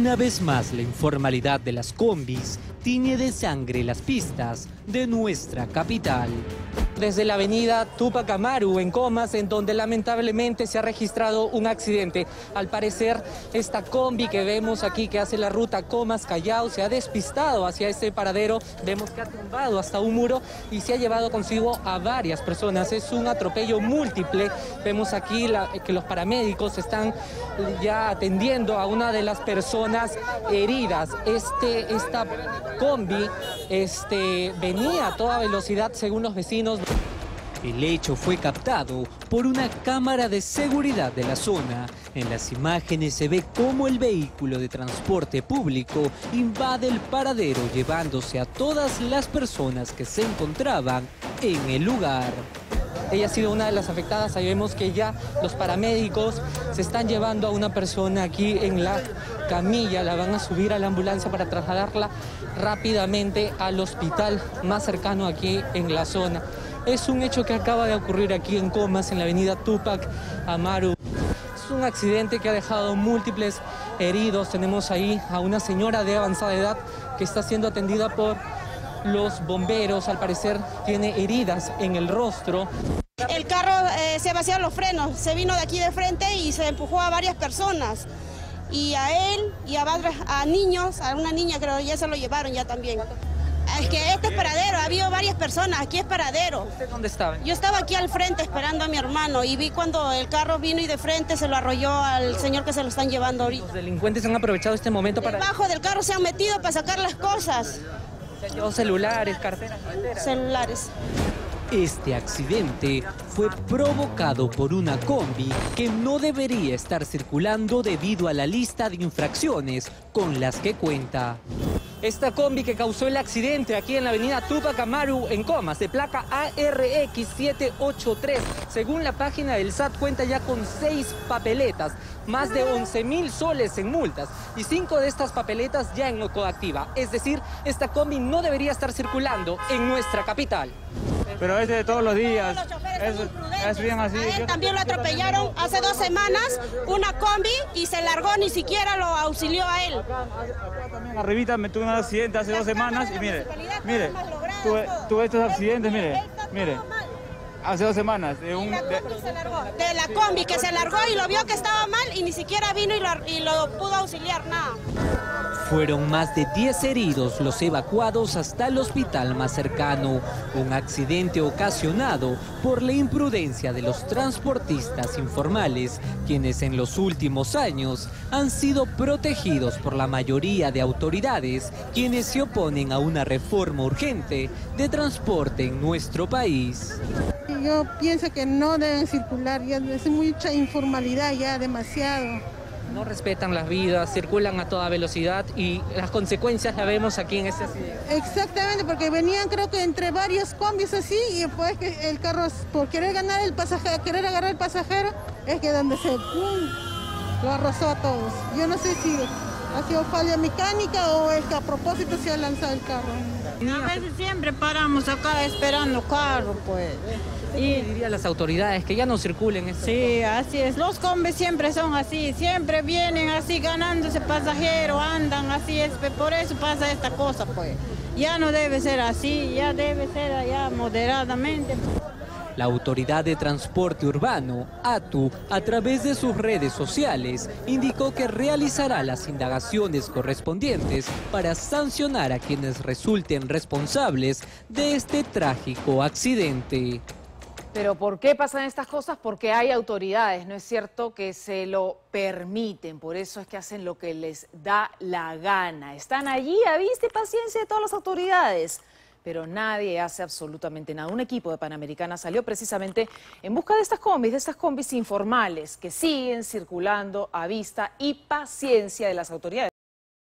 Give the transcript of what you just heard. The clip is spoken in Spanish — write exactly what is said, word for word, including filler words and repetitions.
Una vez más, la informalidad de las combis tiñe de sangre las pistas de nuestra capital. Desde la avenida Túpac Amaru en Comas, en donde lamentablemente se ha registrado un accidente. Al parecer, esta combi que vemos aquí que hace la ruta Comas-Callao se ha despistado hacia este paradero. Vemos que ha tumbado hasta un muro y se ha llevado consigo a varias personas. Es un atropello múltiple. Vemos aquí la, que los paramédicos están ya atendiendo a una de las personas heridas. Este, esta combi este, venía a toda velocidad según los vecinos. El hecho fue captado por una cámara de seguridad de la zona. En las imágenes se ve cómo el vehículo de transporte público invade el paradero llevándose a todas las personas que se encontraban en el lugar. Ella ha sido una de las afectadas. Ahí vemos que ya los paramédicos se están llevando a una persona aquí en la camilla. La van a subir a la ambulancia para trasladarla rápidamente al hospital más cercano aquí en la zona. Es un hecho que acaba de ocurrir aquí en Comas, en la avenida Túpac Amaru. Es un accidente que ha dejado múltiples heridos. Tenemos ahí a una señora de avanzada edad que está siendo atendida por los bomberos. Al parecer tiene heridas en el rostro. El carro eh, se vaciaron los frenos, se vino de aquí de frente y se empujó a varias personas. Y a él y a, a niños, a una niña creo ya se lo llevaron ya también. Es que este es paradero, ha habido varias personas, aquí es paradero. ¿Usted dónde estaba? Yo estaba aquí al frente esperando a mi hermano y vi cuando el carro vino y de frente se lo arrolló al señor que se lo están llevando ahorita. Los delincuentes han aprovechado este momento para... Debajo del carro se han metido para sacar las cosas. Se han llevado celulares, carteras, carteras. Celulares. Este accidente fue provocado por una combi que no debería estar circulando debido a la lista de infracciones con las que cuenta. Esta combi que causó el accidente aquí en la avenida Túpac Amaru en Comas, de placa A R X siete ocho tres, según la página del S A T, cuenta ya con seis papeletas, más de once mil soles en multas y cinco de estas papeletas ya en no coactiva. Es decir, esta combi no debería estar circulando en nuestra capital. Pero ese de todos los días, es, es bien así. A él también lo atropellaron hace dos semanas, una combi, y se largó, ni siquiera lo auxilió a él. Acá, acá también arribita me tuve un accidente hace dos semanas y mire, mire, tuve, tuve estos accidentes, mire, mire, hace dos semanas. De, un, de... de la combi que se largó y lo vio que estaba mal y ni siquiera vino y lo, y lo pudo auxiliar, nada. Fueron más de diez heridos los evacuados hasta el hospital más cercano. Un accidente ocasionado por la imprudencia de los transportistas informales, quienes en los últimos años han sido protegidos por la mayoría de autoridades, quienes se oponen a una reforma urgente de transporte en nuestro país. Yo pienso que no deben circular, ya es mucha informalidad, ya demasiado. No respetan las vidas, circulan a toda velocidad y las consecuencias las vemos aquí en este accidente. Exactamente, porque venían creo que entre varios combis así y después que el carro, por querer ganar el pasajero, querer agarrar el pasajero, es que donde se pum, lo arrasó a todos. Yo no sé si ha sido falla mecánica o es que a propósito se ha lanzado el carro. A veces siempre paramos acá esperando carro, pues. Y diría a las autoridades que ya no circulen estos. Sí, así es. Los combis siempre son así, siempre vienen así ganándose pasajero, andan así, es, por eso pasa esta cosa, pues. Ya no debe ser así, ya debe ser allá moderadamente. La Autoridad de Transporte Urbano, ATU, a través de sus redes sociales, indicó que realizará las indagaciones correspondientes para sancionar a quienes resulten responsables de este trágico accidente. Pero ¿por qué pasan estas cosas? Porque hay autoridades, no es cierto que se lo permiten, por eso es que hacen lo que les da la gana. Están allí a vista y paciencia de todas las autoridades, pero nadie hace absolutamente nada. Un equipo de Panamericana salió precisamente en busca de estas combis, de estas combis informales que siguen circulando a vista y paciencia de las autoridades.